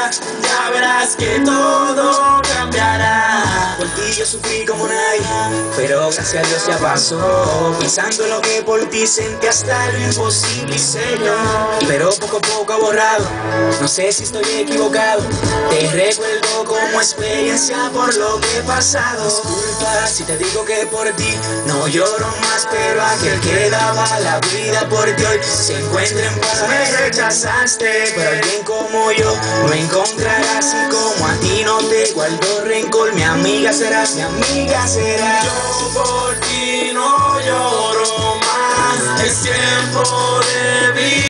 ya verás que todo cambiará. Por ti yo sufrí como nadie, pero gracias a Dios ya pasó. Pensando en lo que por ti sentí hasta lo imposible hice yo, pero poco a poco ha borrado. No sé si estoy equivocado, te recuerdo como experiencia por lo que he pasado. Disculpa si te digo que por ti no lloro más, pero aquel que daba la vida por ti hoy se encuentra en paz. Me rechazaste, pero alguien como yo no encontrarás, y como a ti no te guardo rencor, mi amiga serás, mi amiga serás. Yo por ti no lloro más, es tiempo de vivir.